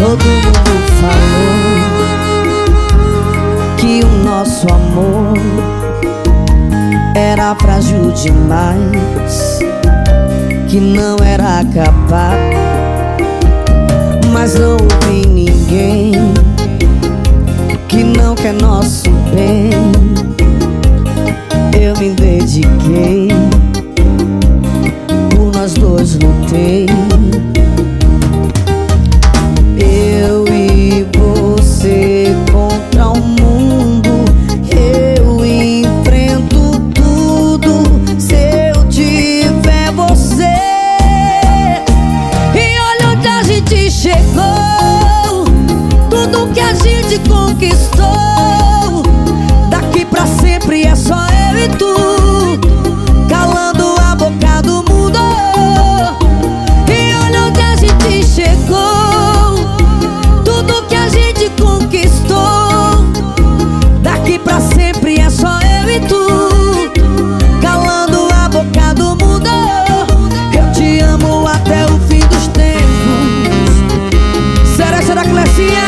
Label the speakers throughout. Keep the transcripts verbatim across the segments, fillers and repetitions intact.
Speaker 1: Todo mundo falou que o nosso amor era frágil demais, que não era capaz. Mas não ouvi ninguém que não quer nosso bem. Eu me dediquei, por nós dois lutei. Eu e você contra o mundo. Eu enfrento tudo se eu tiver você. E olha onde a gente chegou, tudo que a gente conquistou. Daqui pra sempre é só eu e tu, calando a boca do mundo. E olha onde a gente chegou, tudo que a gente conquistou. Daqui pra sempre é só eu e tu, calando a boca do mundo. Eu te amo até o fim dos tempos. Seresta da Clecinha.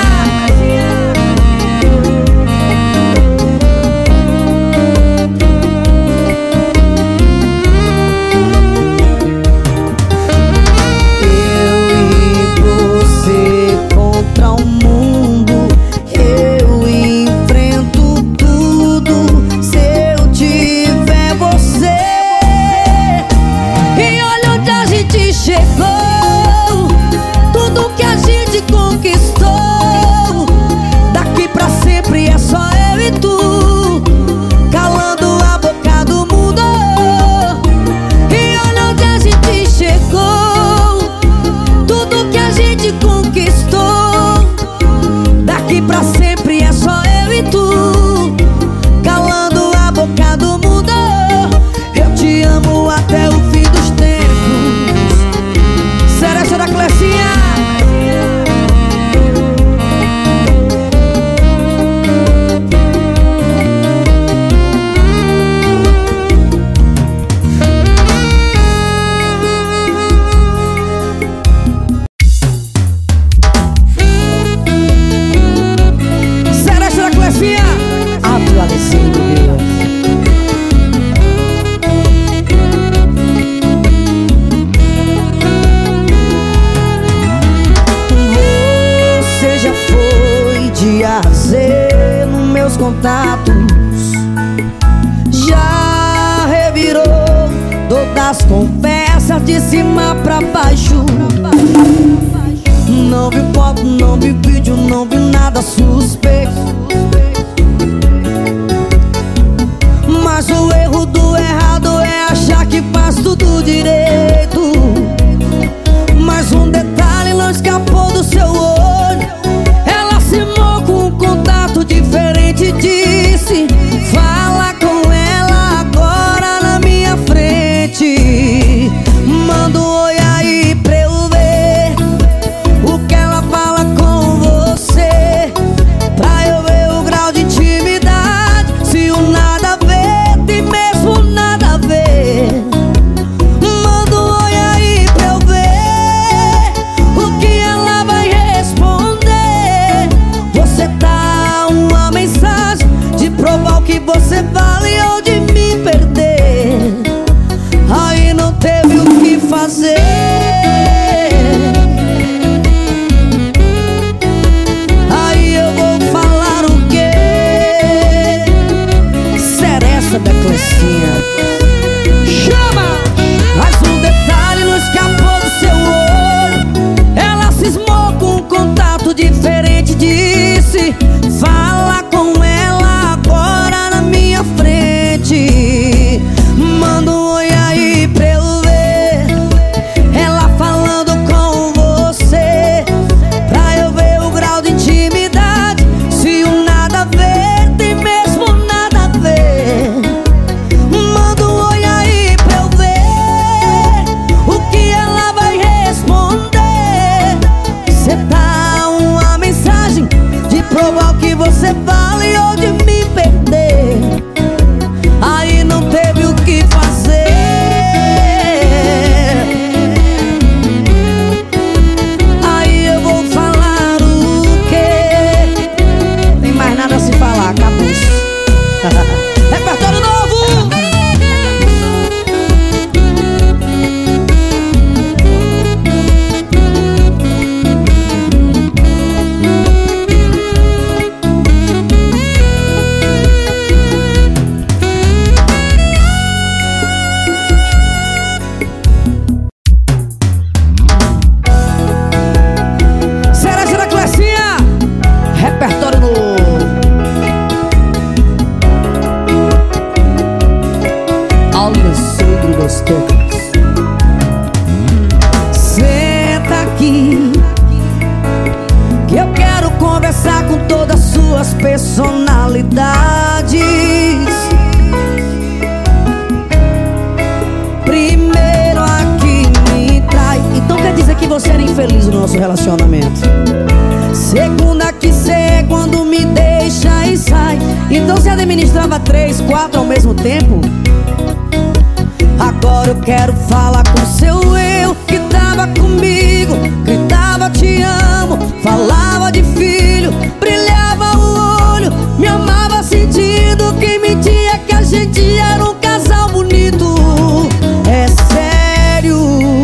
Speaker 1: Contatos já revirou todas as conversas de cima pra baixo. Não vi foto, não vi vídeo, não vi nada suspeito. Mas o erro do errado é achar que faz tudo direito. Mas um detalhe não escapou do seu olho. Ela cismou com um contato diferente, disse: fala com ela agora na minha frente. Manda um oi aí pra eu ver o que ela fala com você, pra eu ver o grau de intimidade. Se o nada a ver tem mesmo nada a ver. Manda um oi aí pra eu ver o que ela vai responder. Você tá uma mensagem de provar o que você vale ou de me perder. Aí não teve o que fazer. Aí eu vou falar o quê? Seresta da Clecinha. Chama! Mas um detalhe não escapou do seu olho. Ela cismou com um contato diferente, disse: fala com ela agora na minha frente. Manda um oi aí pra eu ver ela falando com você, pra eu ver o grau de intimidade. Se o nada a ver tem mesmo nada a ver. Manda um oi aí pra eu ver o que ela vai responder. Você tá uma mensagem de provar o que você com todas suas personalidades. Primeiro a que me trai. Então quer dizer que você era infeliz no nosso relacionamento. Segunda que cê é quando me deixa e sai. Então você administrava três, quatro ao mesmo tempo. Agora eu quero falar com seu eu que tava comigo, gritava te amo, falava de filho, brilhava o olho, me amava sentindo que mentia que a gente era um casal bonito. É sério,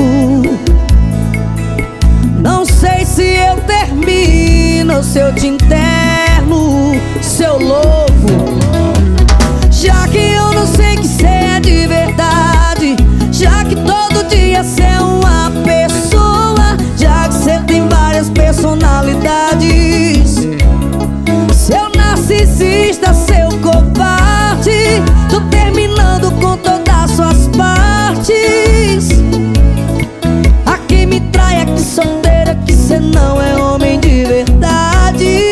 Speaker 1: não sei se eu termino ou se eu te interno, seu louco. Já que eu não sei que cê é de verdade, já que todo dia cê é uma pessoa, já que cê tem várias personalidades. Seu narcisista, seu covarde, tô terminando com todas as suas partes. A quem me trai, a que solteira, que cê não é homem de verdade.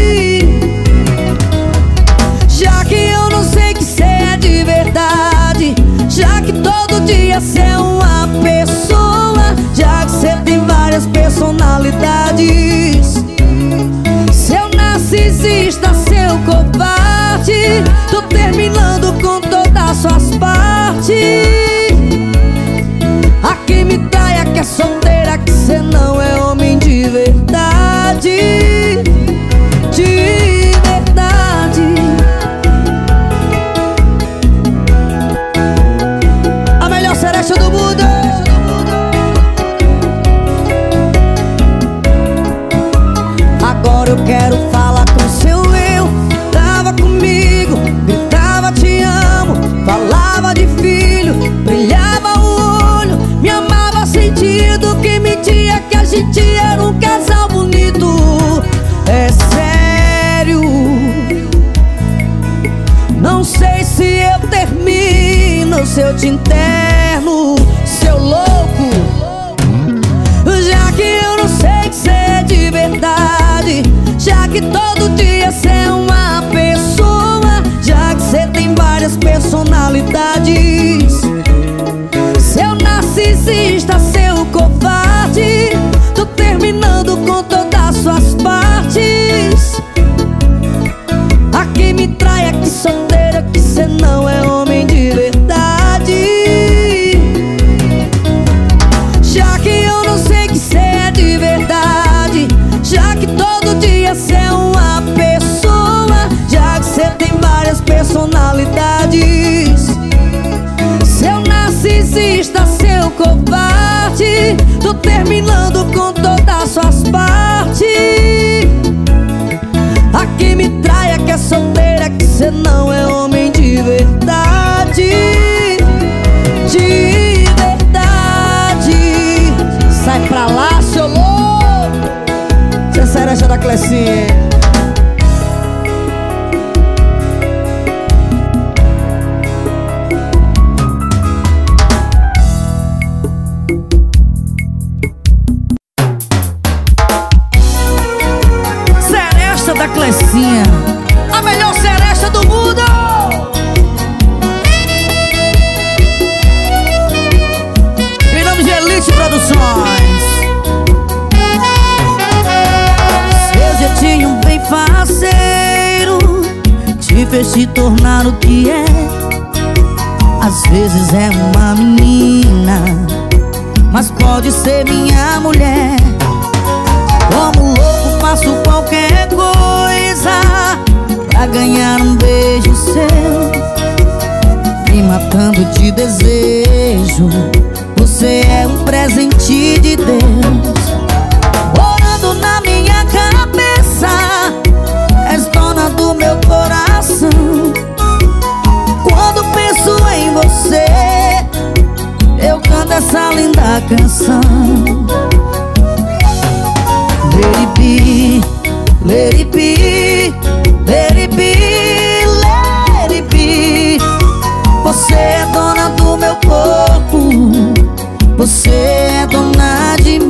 Speaker 1: Já que eu não sei que cê é de verdade, já que todo dia cê é uma pessoa, já que cê tem várias personalidades. Seu narcisista, seu covarde, tô terminando com todas as suas partes. A quem me trai, a que é solteira, que cê não é homem de verdade. De verdade. A melhor cereja do mundo. Agora eu quero falar com seu eu. Tava comigo, gritava te amo, falava de filho, brilhava o olho, me amava sentindo que mentia que a gente era um casal bonito. É sério, não sei se eu termino ou se eu te interno, seu louco. Já que eu não sei que cê é de verdade, já que todo dia cê é uma pessoa, já que cê tem várias personalidades. Seu narcisista, seu covarde, tô terminando com todas as suas partes. A quem me trai, a que solteira, que cê não é homem de verdade. Já que eu não sei que cê é de verdade, já que todo dia cê é uma pessoa, já que cê tem várias personalidades. Seu narcisista, seu covarde, tô terminando com todas as suas partes. A quem me trai, a que é solteira, que cê não é homem de verdade. De verdade. Sai pra lá, seu louco. Cê é cereja da Clecinha. Seresta da Clecinha, a melhor seresta do mundo. Em nome de Elite Produções. Seu jeitinho bem faceiro te fez se tornar o que é. Às vezes é uma menina, mas pode ser minha mulher. Como louco faço qualquer coisa pra ganhar um beijo seu, me matando de desejo. Você é um presente de Deus, morando na minha cabeça. És dona do meu coração. Quando penso em você, eu canto essa linda canção. Let it be, let it be, let it be, let it be. Você é dona do meu corpo, você é dona de mim.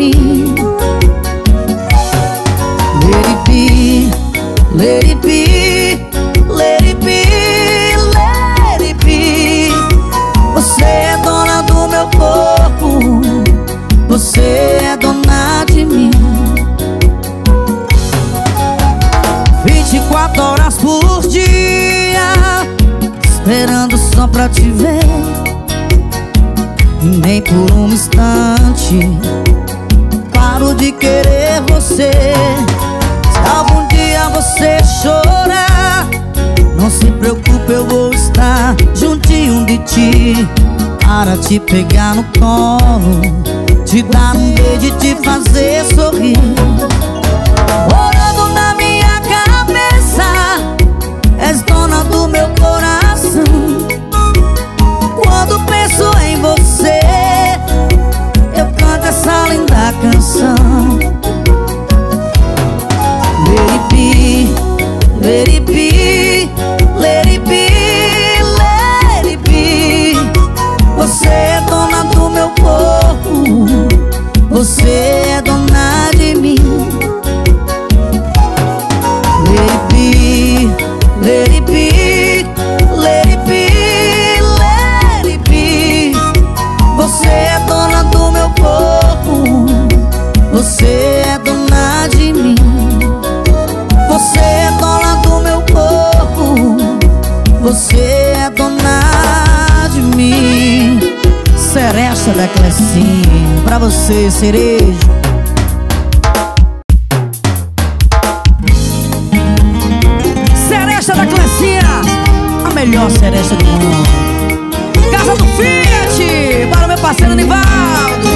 Speaker 1: let it be, let it be, let it be. Você é dona do meu corpo, você é dona de mim. Vinte e quatro horas por dia, esperando só pra te ver. E nem por um instante paro de querer você. Se algum dia você chorar, não se preocupe, eu vou estar juntinho de ti, para te pegar no colo, te dar um beijo e te fazer sorrir. Morando na minha cabeça, és dona do meu coração. Quando penso em você, eu canto essa linda canção. Let it be, let it be, let it be, let it be. Você é dona do meu corpo, você é dona de mim. Let it be, let it be, let it be, let it be. Você é dona do meu corpo, você é dona de mim. Você é dona do meu corpo, você é dona de mim. Seresta da Clecinha, pra você, cereja. Seresta da Clecinha, a melhor seresta do mundo. Casa do Fiat, para o meu parceiro Nivaldo.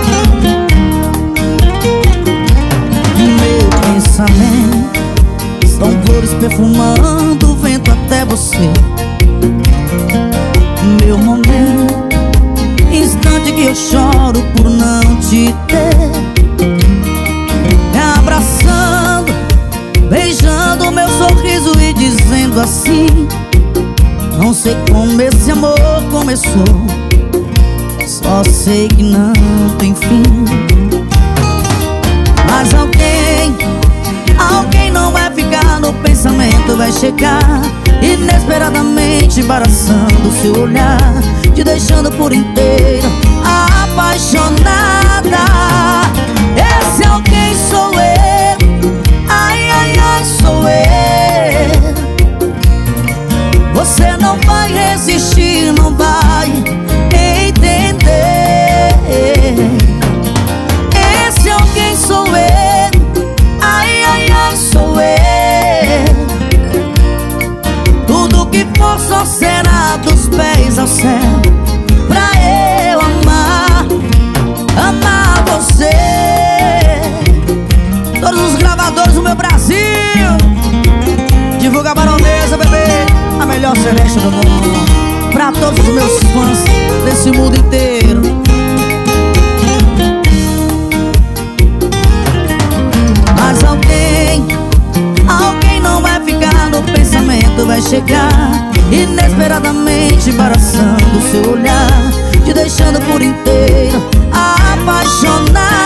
Speaker 1: Meu pensamento são flores perfumando o vento até você. Meu momento, instante que eu choro por não te ter. Me abraçando, beijando meu sorriso e dizendo assim: não sei como esse amor começou, só sei que não tem fim. Mas alguém, alguém não vai ficar no pensamento, vai chegar inesperadamente, embaraçando seu olhar, te deixando por inteiro apaixonada. Esse alguém sou eu, ai, ai, ai, sou eu. Você não vai resistir, não vai entender. Esse alguém sou eu, ai, ai, ai, sou eu. Tudo que for só será dos pés ao céu, pra eu amar, amar você. Todos os gravadores do meu Brasil, divulga a Baronesa, bebê, a melhor seresta do mundo, pra todos os meus fãs desse mundo inteiro. Mas alguém, alguém não vai ficar no pensamento, vai chegar inesperadamente, embaraçando seu olhar, te deixando por inteiro apaixonada.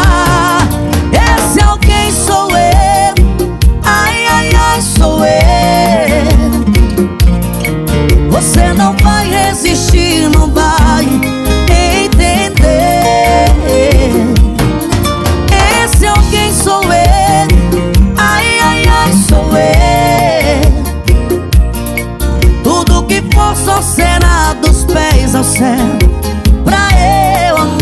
Speaker 1: Esse alguém sou eu, ai, ai, ai, sou eu. Você não vai resistir, não vai entender. Esse alguém sou eu, ai, ai, ai, sou eu. Tudo que for só será dos pés ao céu, pra eu amar,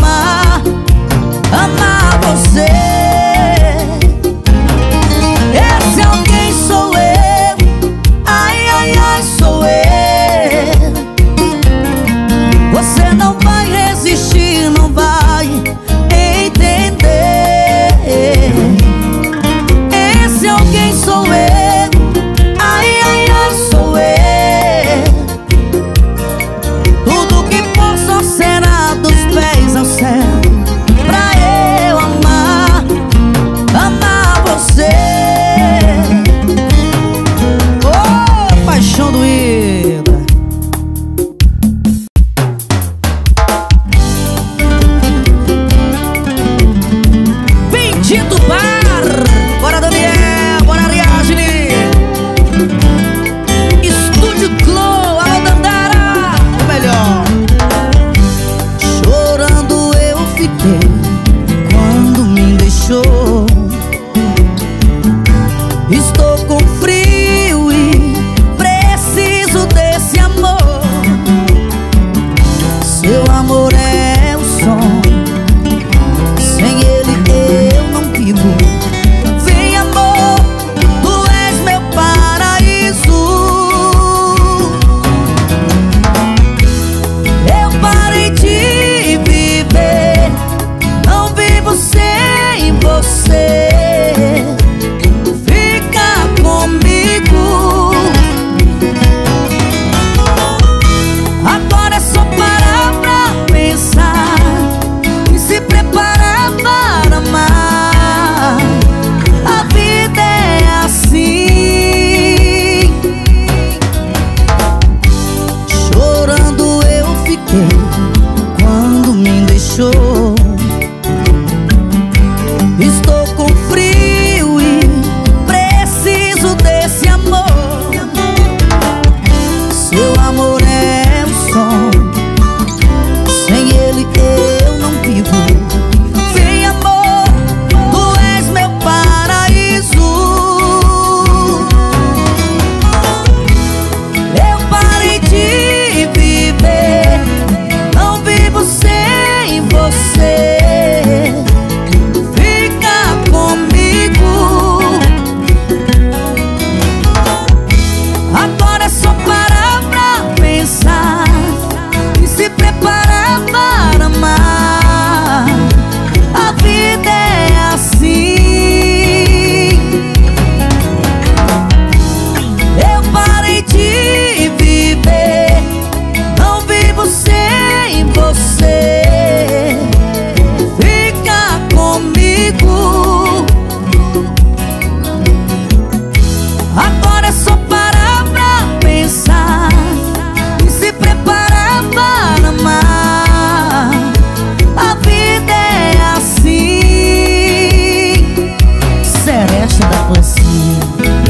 Speaker 1: Clecinha.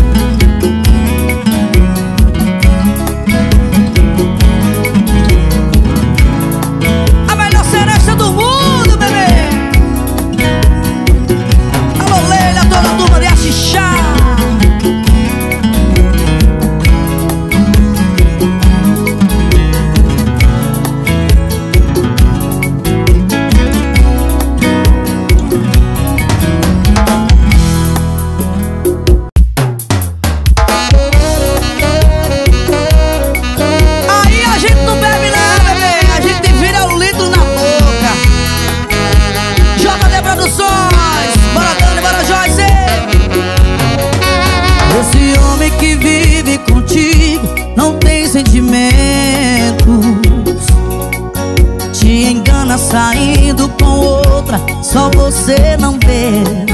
Speaker 1: A melhor seresta do mundo, bebê. Alô, Leila, toda a turma de Axixá. Saindo com outra, só você não vê.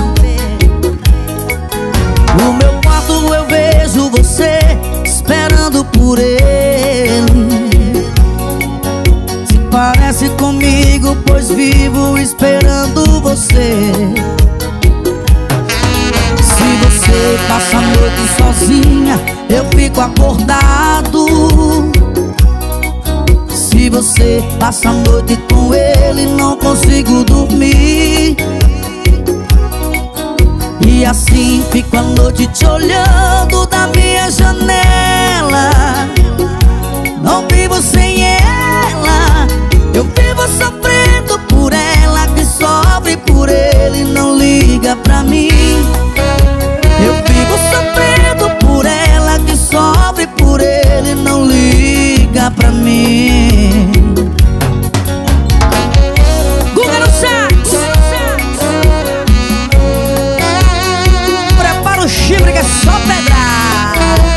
Speaker 1: No meu quarto eu vejo você esperando por ele. Se parece comigo, pois vivo esperando você. Se você passa a noite sozinha, eu fico acordado. Se você passa a noite com ele, não consigo dormir. E assim fico a noite te olhando da minha janela. Não vivo sem ela, eu vivo sofrendo por ela, que sofre por ele, não liga pra mim. Eu vivo sofrendo por ela, que sofre por ele, não liga pra mim. Guga no sax. Prepara o chifre que é só pedrar.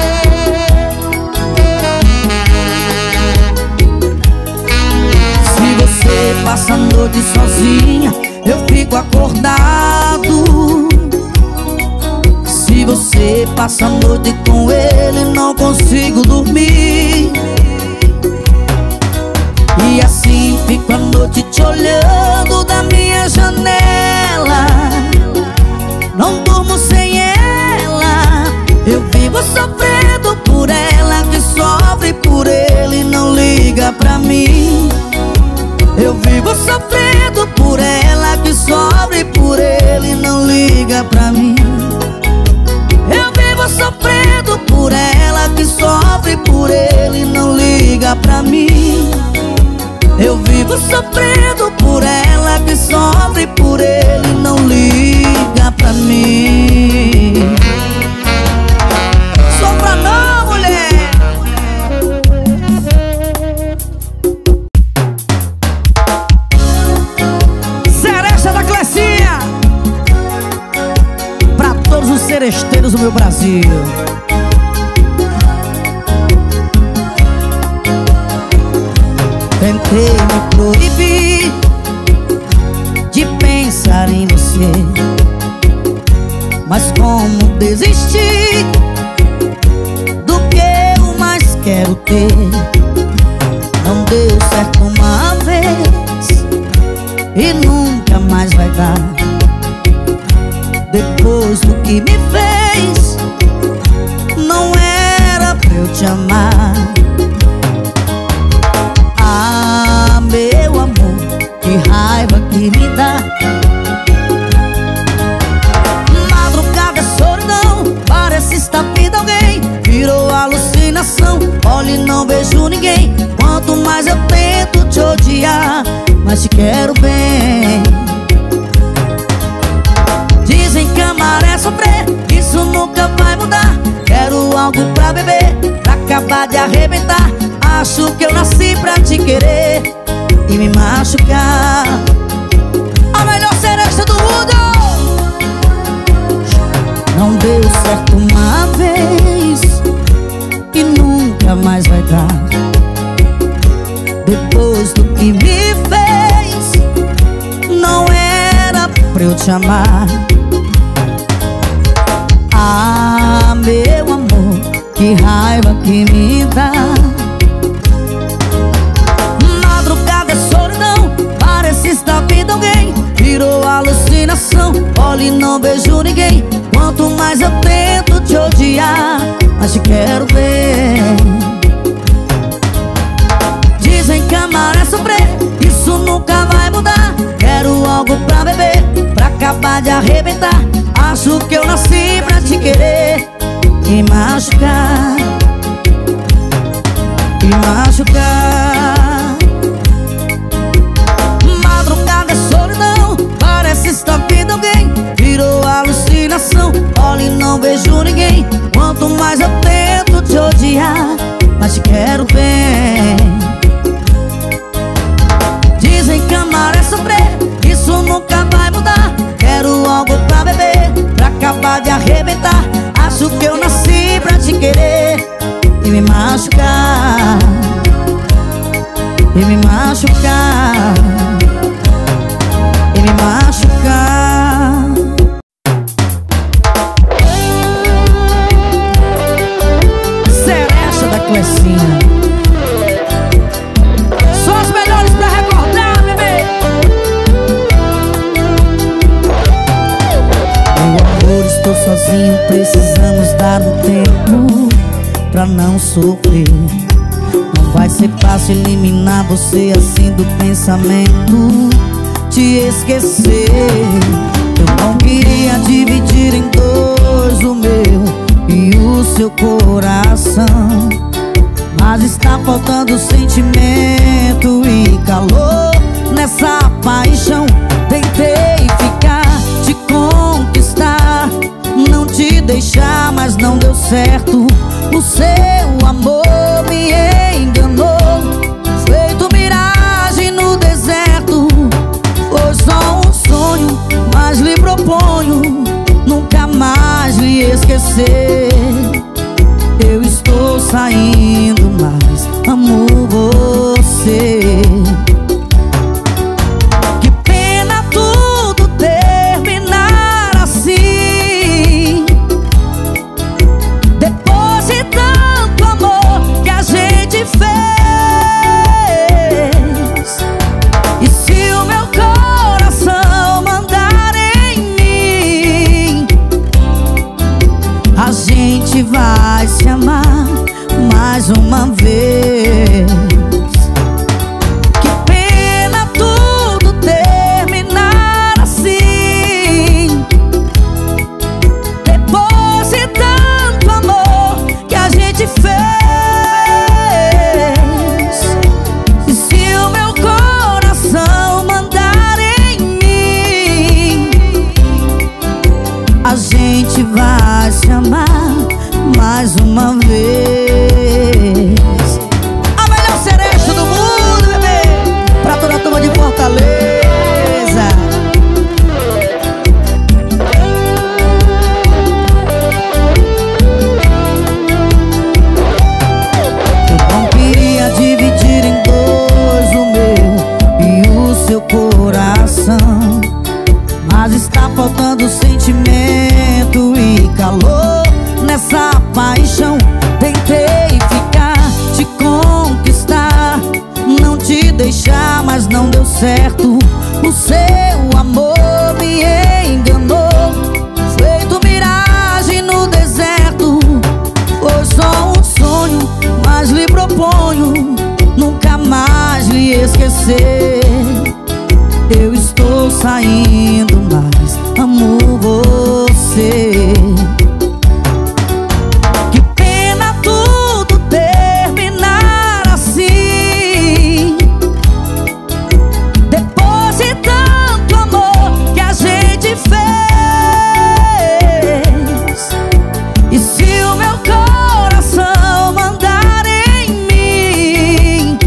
Speaker 1: Se você passa a noite sozinha, eu fico acordado. Se você passa a noite com ele, não consigo dormir. E assim fico a noite te olhando da minha janela. Não durmo sem ela, eu vivo sofrendo por ela, que sofre por ele, não liga pra mim. Eu vivo sofrendo por ela, que sofre por ele, não liga pra mim. Eu vivo sofrendo por ela, que sofre por ele, não liga pra mim. Eu vivo sofrendo por ela, que sofre por ele, não liga pra mim. Sofra não, mulher. Seresta da Clecinha, pra todos os seresteiros do meu Brasil. Tentei me proibir de pensar em você, mas como desistir do que eu mais quero ter? Não deu certo uma vez e nunca mais vai dar. Depois do que me fez, não era pra eu te amar. Ah, meu amor, que raiva que me dá. Madrugada é solidão, parece estar vindo alguém. Virou alucinação, olha e não vejo ninguém. Quanto mais eu tento te odiar, mas te quero bem. Dizem que amar é sofrer, isso nunca vai mudar. Quero algo pra beber, pra acabar de arrebentar. Acho que eu nasci pra te querer e me machucar. A melhor seresta do mundo. Não deu certo uma vez e nunca mais vai dar. Depois do que me fez, não era pra eu te amar. Ah, meu amor, que raiva que me dá. Madrugada é solidão, parece estar vindo alguém. Virou alucinação, olha e não vejo ninguém. Quanto mais eu tento te odiar, mas te quero ver. Dizem que amar é sofrer, isso nunca vai mudar. Quero algo pra beber, pra acabar de arrebentar. Acho que eu nasci pra te querer e machucar, e machucar. Madrugada é solidão, parece estar vendo alguém. Virou alucinação, olho e não vejo ninguém. Quanto mais eu tento te odiar, mas te quero bem. Dizem que amar é sofrer, isso nunca vai mudar. Quero algo pra beber, pra acabar de arrebentar. Acho que eu nasci pra te querer e me machucar, e me machucar, e me machucar. Seresta da Clecinha. Só os melhores pra recordar, bebê. Meu amor, estou sozinho, precisamos dar um tempo pra não sofrer. Não vai ser fácil eliminar você assim do pensamento, te esquecer. Eu não queria dividir em dois o meu e o seu coração, mas está faltando sentimento e calor nessa paixão. Tentei ficar, te conquistar, não te deixar, mas não deu certo. O seu amor me enganou, feito miragem no deserto. Foi só um sonho, mas lhe proponho nunca mais lhe esquecer. Eu estou saindo, mas amo você. Que pena tudo terminar assim, depois de tanto amor que a gente fez. E se o meu coração mandar em mim, a gente vai se amar mais uma vez. Que pena tudo terminar assim, depois de tanto amor que a gente fez. E se o meu coração mandar em mim, a gente vai se amar mais uma vez. A melhor cereja do mundo, bebê, pra toda a turma de Fortaleza. Eu não queria dividir em dois o meu e o seu coração, mas está faltando sentimento e calor nessa paixão. Tentei ficar, te conquistar, não te deixar, mas não deu certo. O seu amor me enganou, feito miragem no deserto. Foi só um sonho, mas lhe proponho nunca mais lhe esquecer. Eu estou saindo, mas amo você. Que pena tudo terminar assim, depois de tanto amor que a gente fez. E se o meu coração mandar em mim,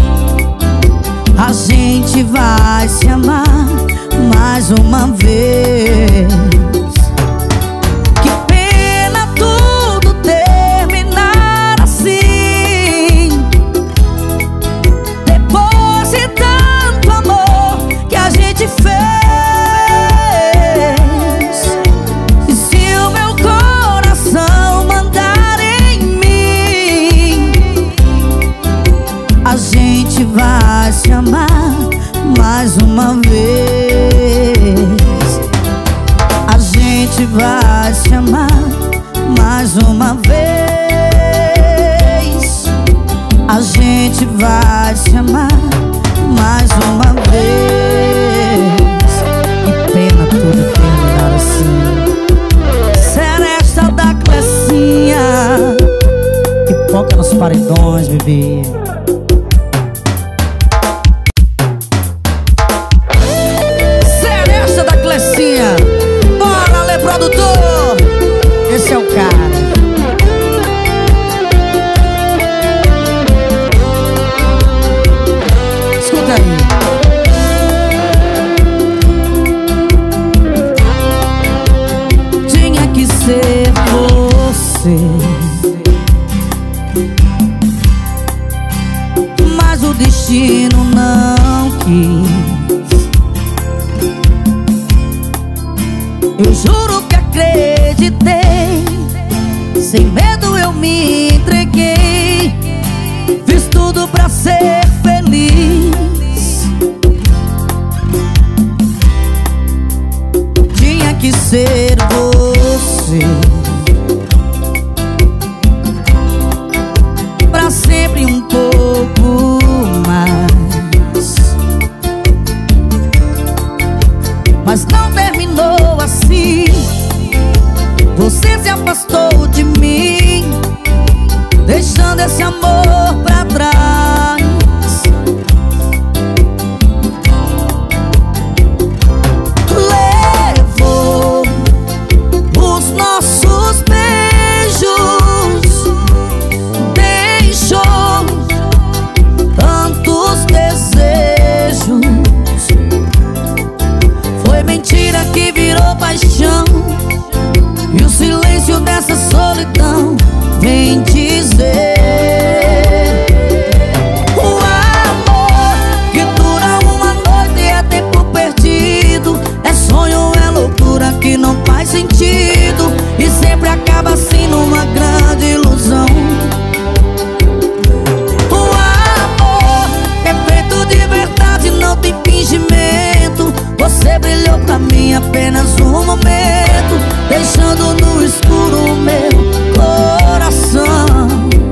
Speaker 1: a gente vai se amar mais uma vez. Que pena tudo terminar assim, depois de tanto amor que a gente fez. E se o meu coração mandar em mim, a gente vai se amar mais uma vez. uma vez a gente vai se amar mais uma vez. Que pena tudo terminar assim. Seresta da Clecinha, pipoca nos paredões, bebê. Seresta da Clecinha, bora, Lê produtor, esse é o cara. Escuta aí. Tinha que ser você, mas o destino não quis. Eu juro que acreditei, sem medo eu me entreguei, fiz tudo pra ser feliz. Tinha que ser você, pra sempre um pouco mais. Mas não terminou assim. Você se afastou de mim, deixando esse amor pra trás. Levou os nossos beijos, deixou tantos desejos. Foi mentira que virou paixão, e o silêncio dessa solidão vem dizer: o amor que dura uma noite é tempo perdido, é sonho, é loucura que não faz sentido, e sempre acaba assim numa grande ilusão. O amor é feito de verdade, não tem fingimento. Você brilhou pra mim apenas um momento, deixando no escuro o meu coração.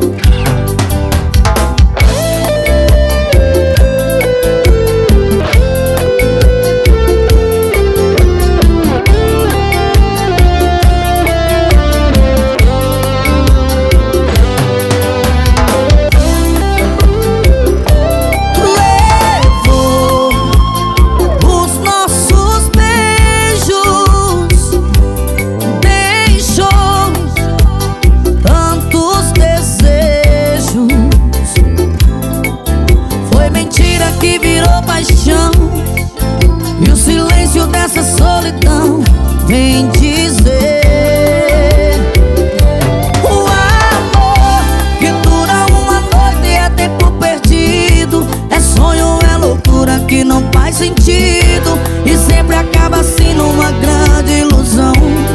Speaker 1: E o silêncio dessa solidão vem dizer: o amor que dura uma noite é tempo perdido, é sonho, é loucura que não faz sentido, e sempre acaba assim numa grande ilusão.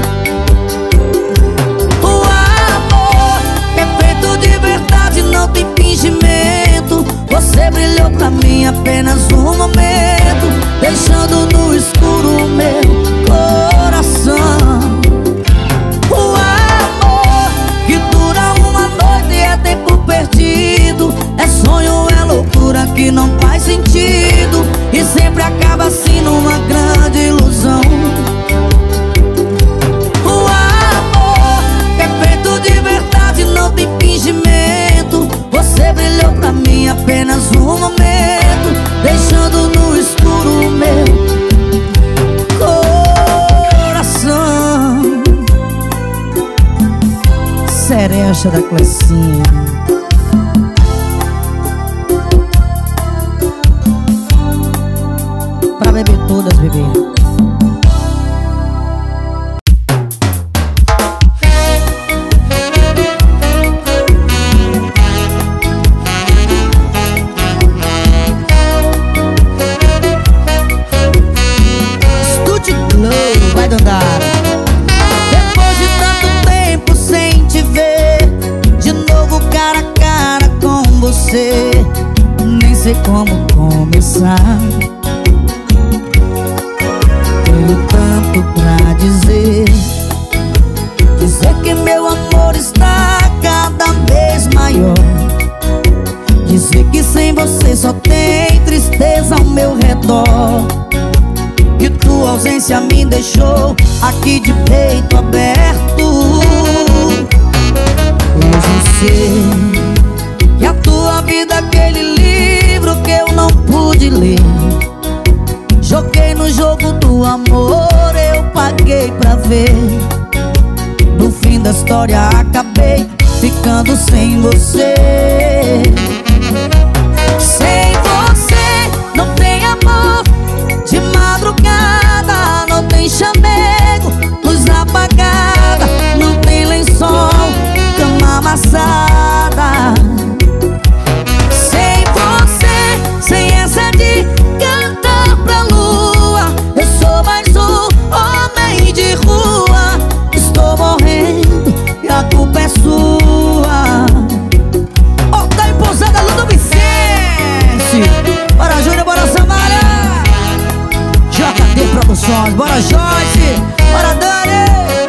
Speaker 1: O amor é feito de verdade, não tem fingimento. Você brilhou pra mim apenas um momento, deixando no escuro o meu coração. O amor que dura uma noite é tempo perdido, é sonho, é loucura que não faz sentido, e sempre acaba assim numa grande ilusão. O amor é feito de verdade, não tem fingimento. Você brilhou pra mim apenas um momento, deixando no escuro o meu coração. Seresta da Clecinha. Pra beber todas, bebê. Vai Dandara. Depois de tanto tempo sem te ver, de novo cara a cara com você, nem sei como começar. Tenho tanto pra dizer, dizer que meu amor amor está cada vez maior. Dizer que sem você só tem tristeza ao meu redor. E tua ausência me deixou aqui de peito aberto. Hoje eu sei que a tua vida é aquele livro que eu não pude ler. Joguei no jogo do amor, eu paguei pra ver. No fim da história acabei ficando sem você. Sem você não tem amor. De madrugada não tem chamego, luz apagada, não tem lençol, cama amassada. Sem você, sem essa de cantar pra lua, eu sou mais um homem de rua. Estou morrendo e a culpa é sua. Ó, tá em Pousada Ludo Vicente. Bora Júnior, bora Samara, J D Produções, bora Joyce, bora Dani.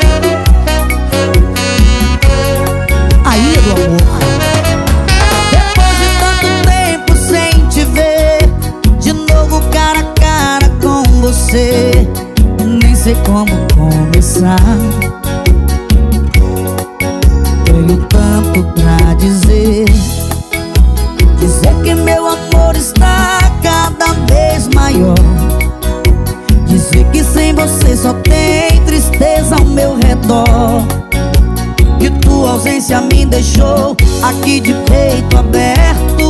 Speaker 1: Aí do amor. Depois de tanto tempo sem te ver, de novo cara a cara com você, nem sei como começar. Tenho tanto pra dizer. Dizer que meu amor está cada vez maior. Dizer que sem você só tem tristeza ao meu redor. E tua ausência me deixou aqui de peito aberto.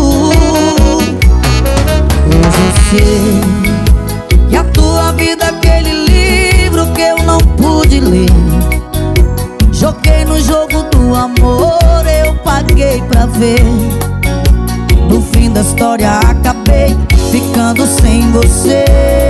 Speaker 1: Hoje eu sei que a tua vida é aquele livro que eu não pude ler. Joguei no jogo do amor, eu paguei pra ver. No fim da história acabei ficando sem você.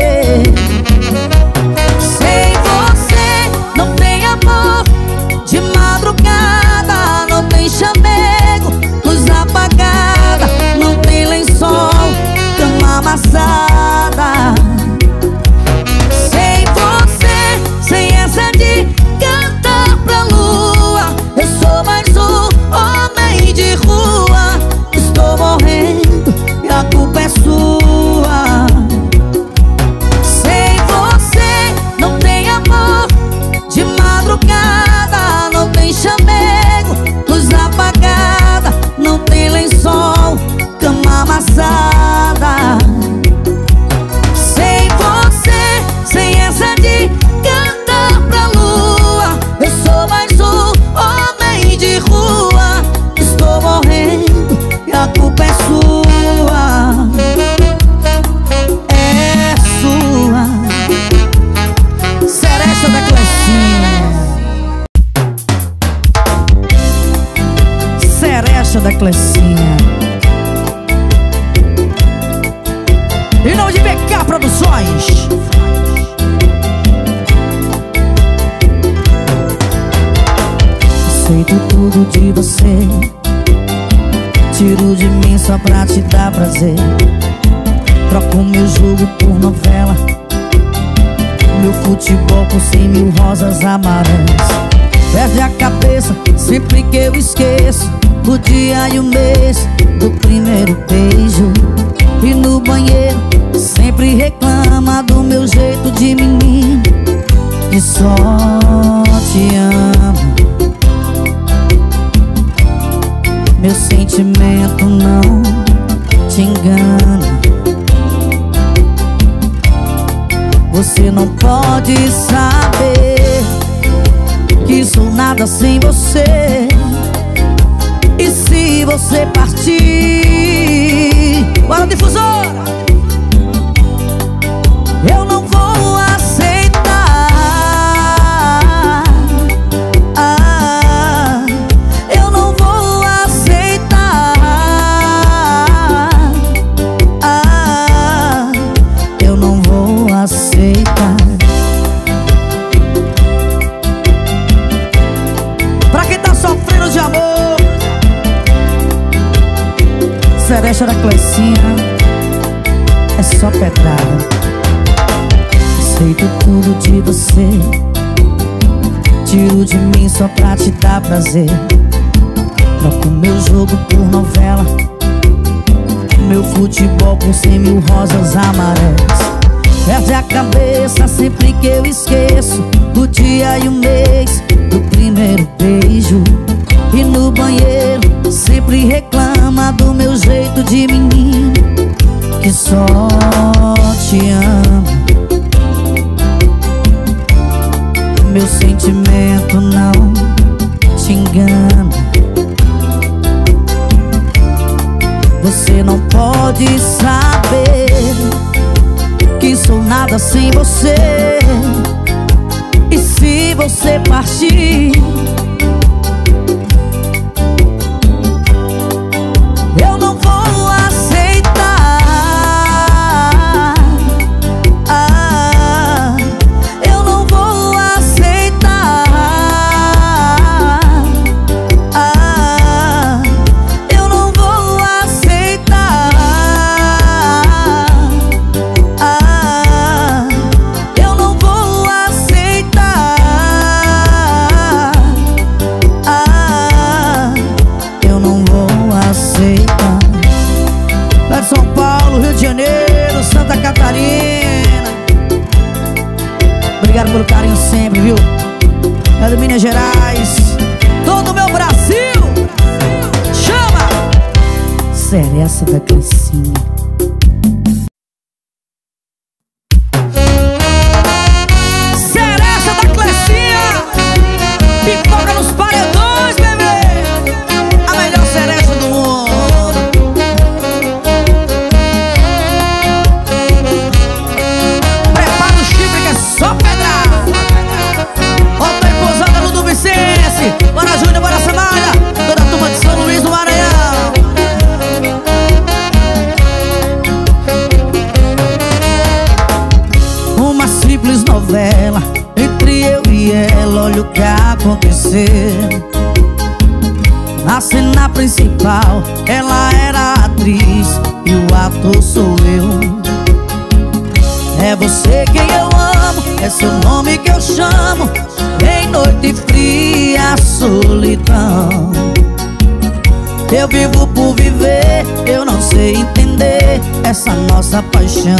Speaker 1: Sem você não tem amor. De madrugada não tem chamego, luz apagada, não tem lençol, cama amassada. Sem você, sem essa de cantar pra lua, eu sou mais um homem de rua. Estou morrendo e a culpa é sua. Sem você não tem amor. De madrugada não tem chamego, luz apagada, não tem lençol, cama amassada. Sem você, sem essa de cantar pra lua, eu sou mais um homem de rua. Estou morrendo e a culpa é sua. É sua. Seresta da Clecinha. Seresta da Clecinha. Em nome de B K Produções. Aceito tudo de você, tiro de mim só pra te dar prazer. Troco meu jogo por novela, meu futebol por cem mil rosas amarelas. Perde a cabeça sempre que eu esqueço o dia e o mês do primeiro beijo. E no banheiro sempre reclama do meu jeito de menino, que só te amo. Meu sentimento não te engana. Você não pode saber que sou nada sem você. E se você partir, bora difusora, eu não vou aceitar. Ah, eu não vou aceitar. Ah, eu não vou aceitar. Pra quem tá sofrendo de amor, Seresta da Clecinha, é só pedrada. Aceito tudo de você, tiro de mim só pra te dar prazer. troco meu jogo por novela, meu futebol por cem mil rosas amarelas. Perde a cabeça sempre que eu esqueço do dia e o mês do primeiro beijo. E no banheiro sempre reclama do meu jeito de menino, que só te amo. Meu sentimento não te engana. Você não pode saber que sou nada sem você. E se você partir, eu não vou aceitar. Ah, eu não vou aceitar. Ah, eu não vou aceitar. Ah, eu não vou aceitar. Ah, eu não vou aceitar. Lá de São Paulo, Rio de Janeiro, Santa Catarina, obrigado pelo carinho sempre, viu? É de Minas Gerais, todo o meu Brasil. Chama! Seresta da Clecinha. Seresta da Clecinha, pipoca nos paredões, bebê. A melhor seresta do mundo. Prepara o chifre que é só pedrada. Volta aí pousada no Dubicense. Bora Júnior, bora Samara, toda a turma de São Luís do Maranhão. Uma simples novela entre eu e ela, olha o que aconteceu. Na cena principal ela era a atriz e o ator sou eu. É você quem eu amo, é seu nome que eu chamo. Em noite fria, solidão. Eu vivo por viver, eu não sei entender essa nossa paixão.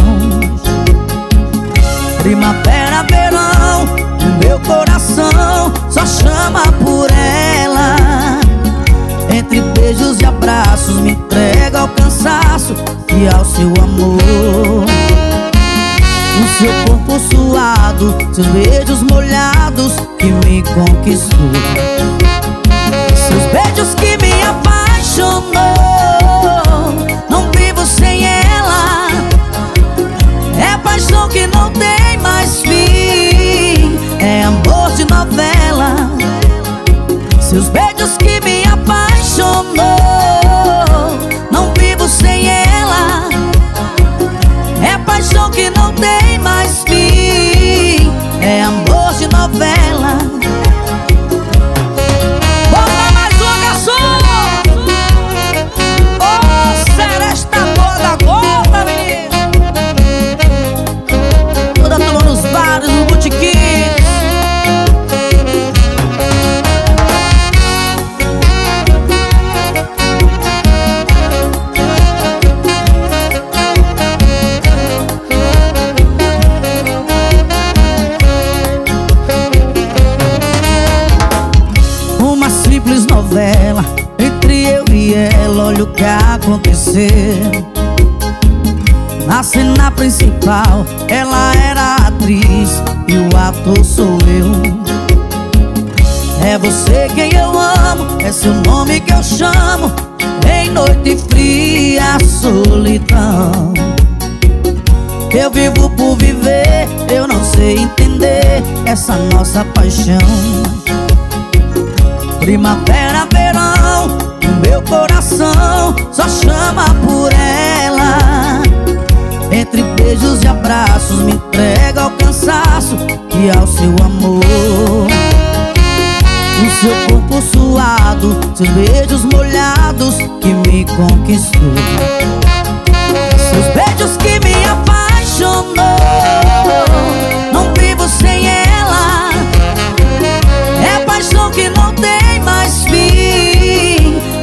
Speaker 1: Primavera, verão, o meu coração só chama por ela. Entre beijos e abraços me entrega ao cansaço e ao seu amor. O seu corpo suado, seus beijos molhados que me conquistou. Seus beijos que me apaixonou. Não vivo sem ela. É paixão que não tem mais fim. É amor de novela. Seus beijos que me apaixonou. Não vivo sem ela. É paixão que não tem mais fim. É amor de novela. Bota mais uma, garçom! Ô, seresta toda gorda, menino. Toda turma nos bares, nos botiquins. Novela entre eu e ela, olha o que aconteceu. Na cena principal ela era a atriz e o ator sou eu. É você quem eu amo, é seu nome que eu chamo. Em noite fria, solidão. Eu vivo por viver, eu não sei entender essa nossa paixão. Primavera, verão, o meu coração só chama por ela. Entre beijos e abraços me entrega ao cansaço e ao seu amor. O seu corpo suado, seus beijos molhados que me conquistou. Seus beijos que me apaixonou. Não vivo sem ela. É paixão que não tem mais fim.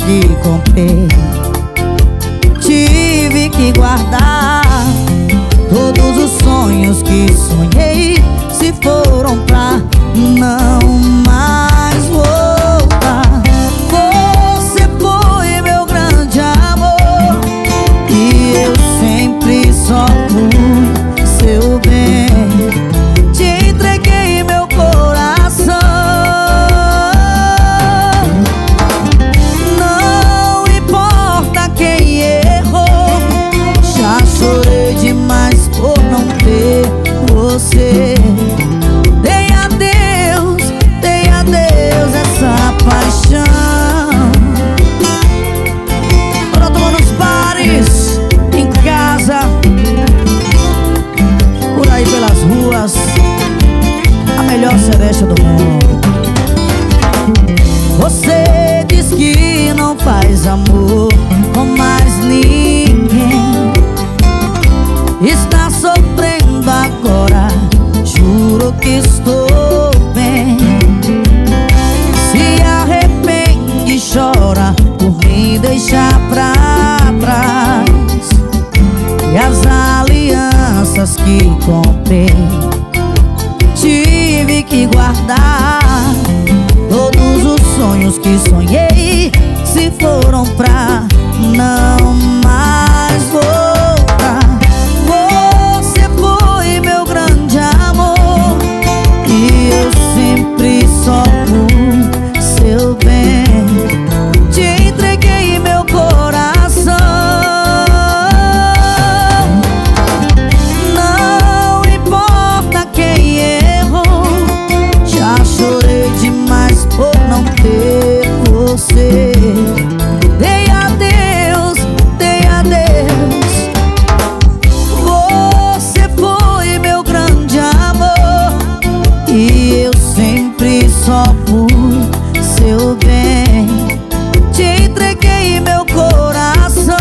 Speaker 1: que comprei. Tive que guardar todos os sonhos que sonhei, se foram pra não mais voltar. Você foi meu grande amor e eu sempre só fui seu bem. Te entreguei meu coração, não importa quem errou. Já chorei demais por não ter você. Dei a Deus, dei a Deus essa paixão. Agora tô nos bares, em casa, por aí pelas ruas, a melhor seresta do mundo. Você diz que não faz amor com mais ninguém, está sofrendo agora, juro que estou bem. Se arrepende, chora por me deixar pra trás. E as alianças que comprei, tive que guardar. Todos os sonhos que sonhei, se foram pra não mais voltar. Você foi meu grande amor e eu sempre só fui seu bem. Te entreguei meu coração, não importa quem errou. Já chorei demais por não ter você. Dei a Deus, dei a Deus. Você foi meu grande amor e eu sempre só fui seu bem. Te entreguei meu coração,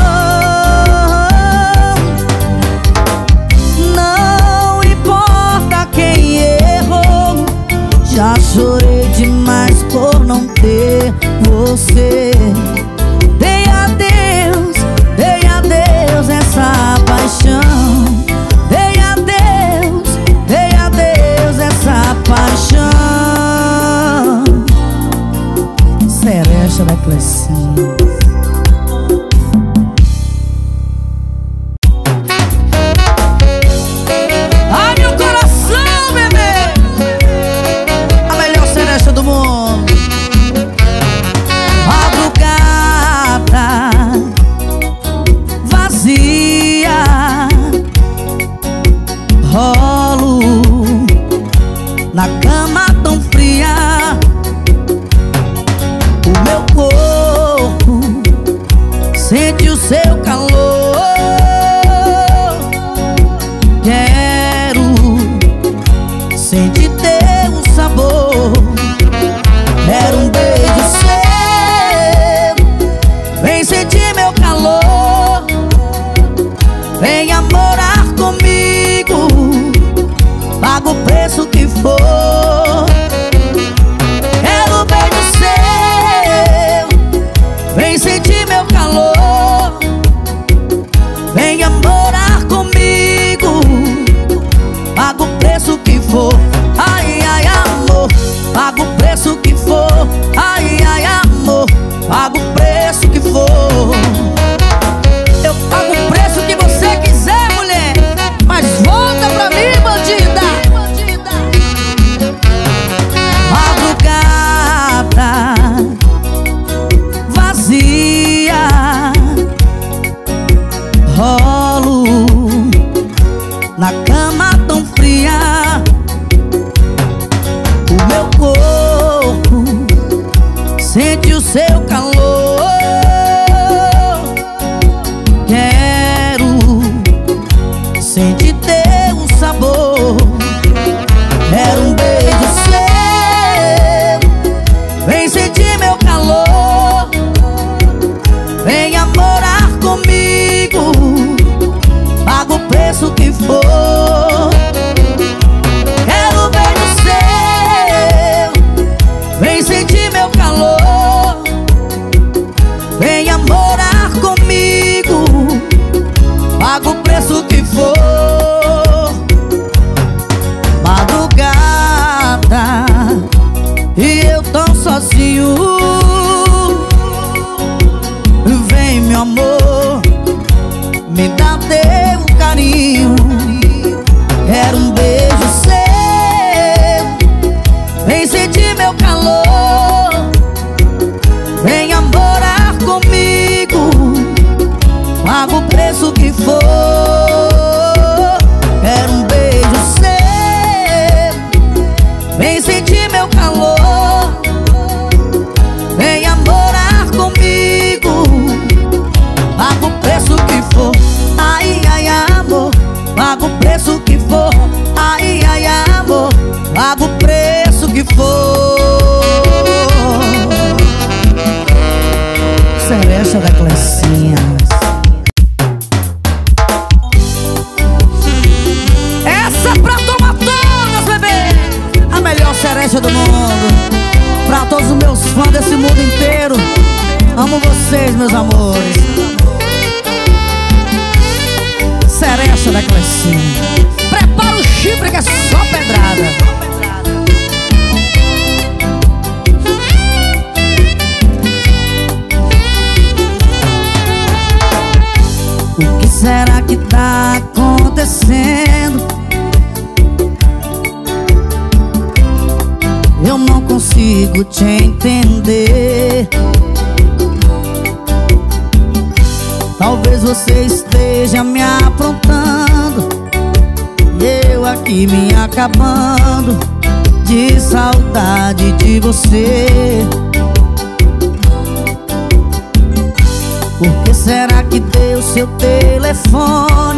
Speaker 1: não importa quem errou. Já chorei demais por não ter você. Dei a Deus, dei a Deus essa paixão. Dei a Deus, dei a Deus essa paixão. Seresta da Clecinha. Ai, meu coração, bebê, a melhor seresta do mundo. Madrugada vazia, rolo na cama tão fria. O meu corpo sente o seu calor. Quero sentir teu sabor. Quero um beijo seu, vem sentir meu calor. Venha morar comigo, paga o preço que for. Quero um beijo seu, vem sentir meu calor. Venha morar comigo, paga o preço que for. Ai, ai, amor, paga o preço que for. Ai, ai, amor, paga o preço que for. Eu pago o preço que você quiser, mulher, mas volta pra mim, bandida. Madrugada vazia, rolo na cama tão fria. O meu corpo sente o seu calor. Quero sentir teu sabor. Quero um beijo seu, vem sentir meu calor. Venha morar comigo, paga o preço que for. Quero um beijo seu, vem sentir meu calor. eu tão sozinho. Vem, meu amor, me dá teu carinho. Quero um beijo seu, vem sentir meu calor. Venha morar comigo, paga o preço que for. Quero um beijo seu, vem sentir meu calor. Venha morar comigo, paga o preço que for. Ai, ai, amor, paga o preço que for. Ai, ai, amor, paga o preço que for. Seresta da Clecinha. Essa é pra tomar todas, bebê. A melhor seresta do mundo. Pra todos os meus fãs desse mundo inteiro. Amo vocês, meus amores. Seresta da Clecinha. Prepara o chifre que é só pedrada. O que será que tá acontecendo? Eu não consigo te entender. Talvez você esteja me aprontando e eu aqui me acabando de saudade de você. Por que será que deu seu telefone?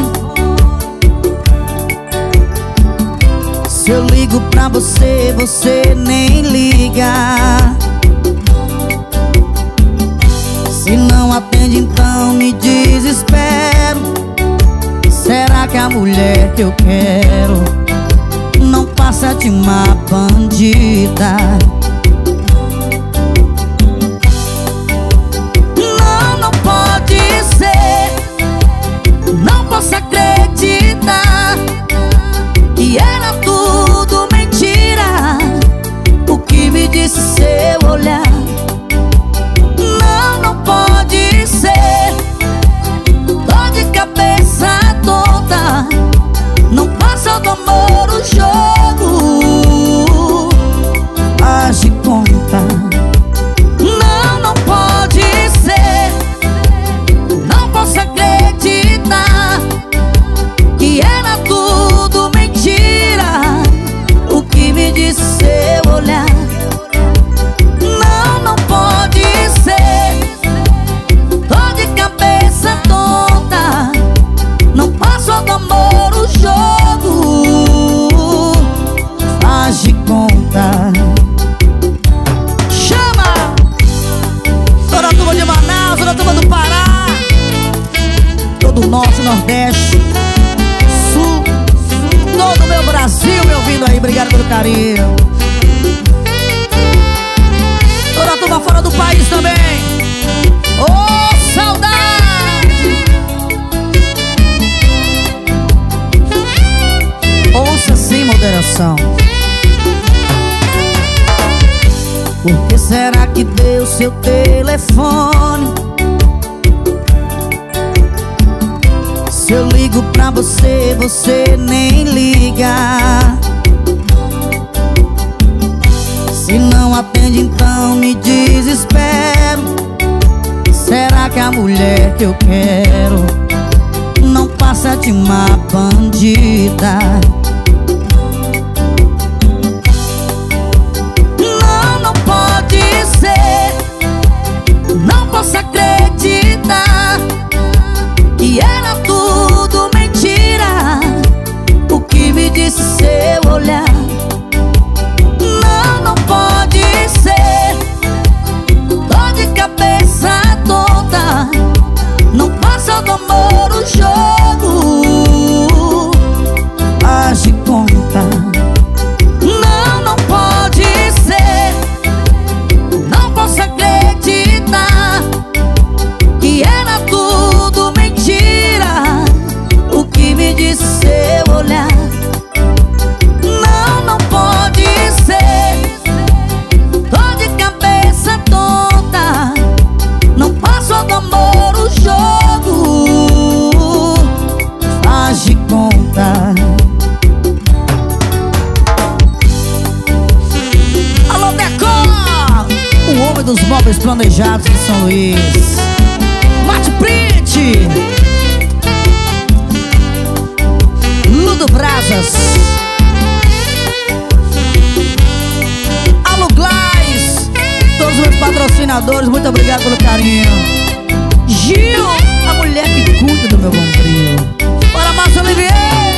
Speaker 1: Se eu ligo pra você, você nem liga. Se não atende, então me desespero. Será que a mulher que eu quero não passa de uma bandida? Não posso acreditar que era tudo mentira o que me disse seu olhar. Não, não pode ser. Tô de cabeça toda, não passa do amor o jogo. Faz de conta. Não, não pode ser. Não posso acreditar que era tudo mentira o que me disse seu olhar. Não, não pode ser. Tô de cabeça tonta, não passo do amor o jogo. Faz de conta. Chama! Toda a turma de Manaus, toda a turma do Pará, todo o Norte, Nordeste, Sul, todo o meu Brasil me ouvindo aí, obrigado pelo carinho. Toda a turma fora do país também. Ô, oh, saudade! Ouça sem moderação. Por que será que deu seu telefone? Se eu ligo pra você, você nem liga. Se não atende, então me desespero. Será que a mulher que eu quero não passa de uma bandida? Não, não pode ser. Não posso acreditar que era tudo mentira o que me disse seu olhar. Não, não pode ser. Tô de cabeça toda, não passa do amor o jogo. Faz Móveis Planejados de São Luís. Mate Print, Ludo Brasas, Alô Glais, todos os meus patrocinadores, muito obrigado pelo carinho. Gil, a mulher que cuida do meu bombril. Bora, Márcio Oliveira.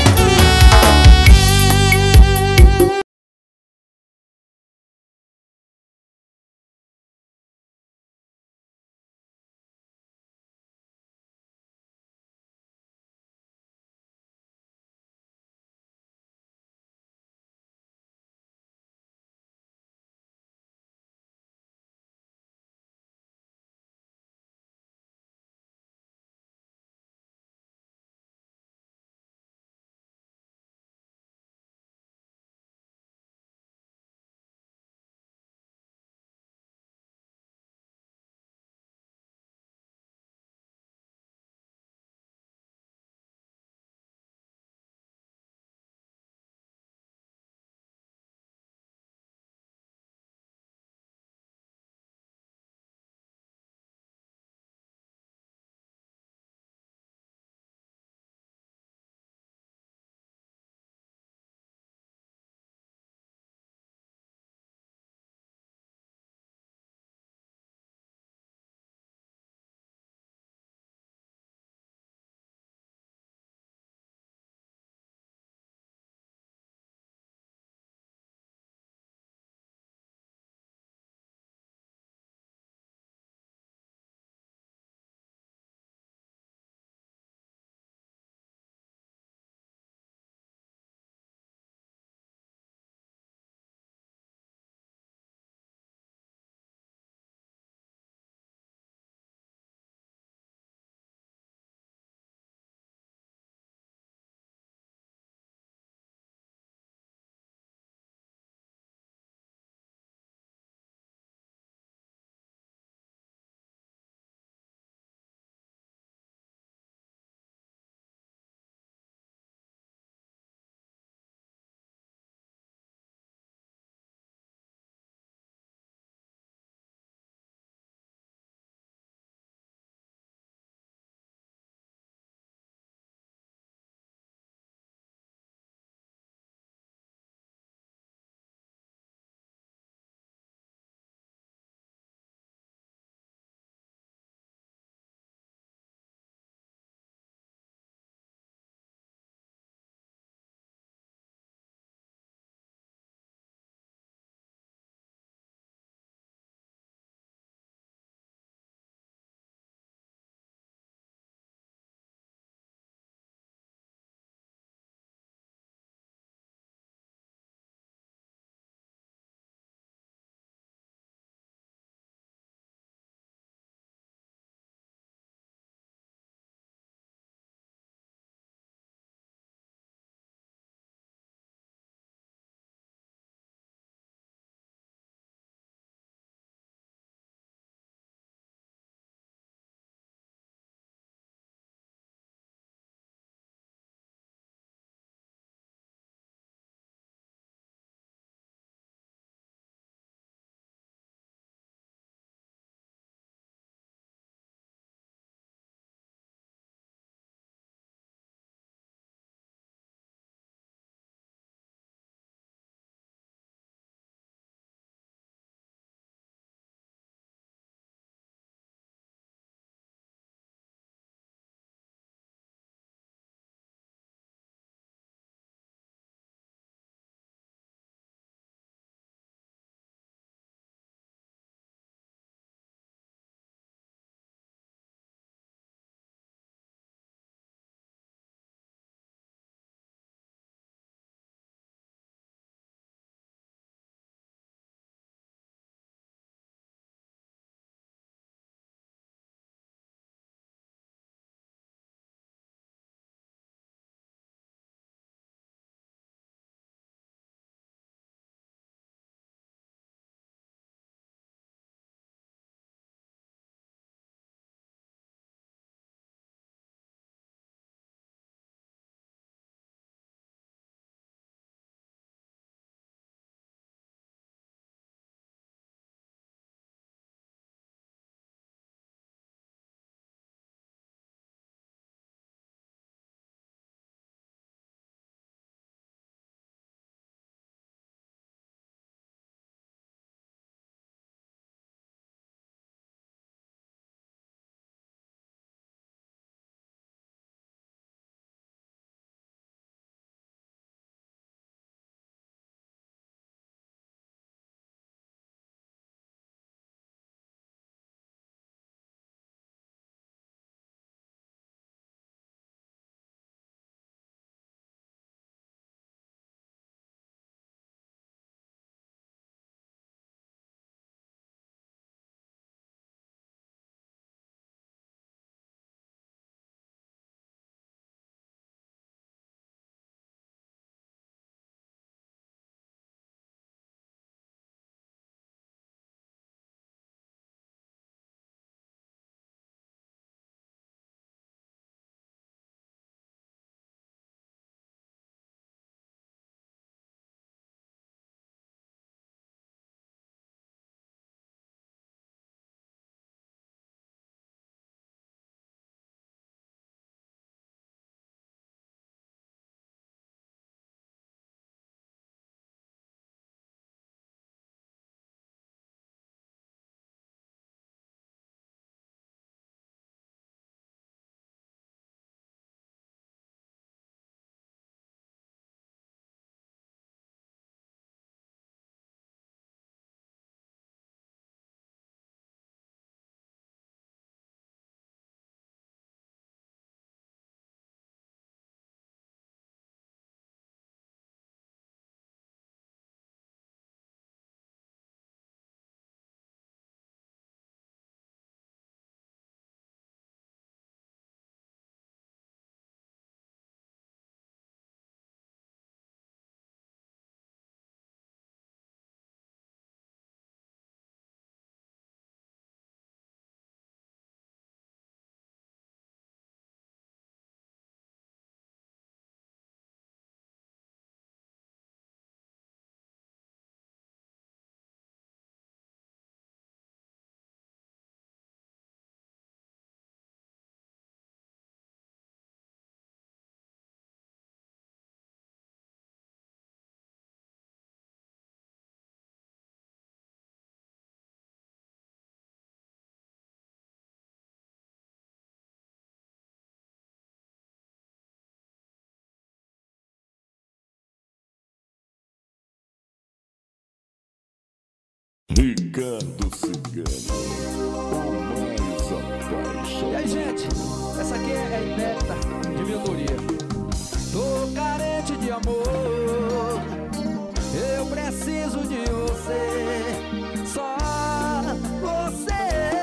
Speaker 2: Ricardo Cigano, o mais apaixonado.
Speaker 3: E aí, gente, essa aqui é inédita de minha autoria. Tô carente de amor, eu preciso de você, só você.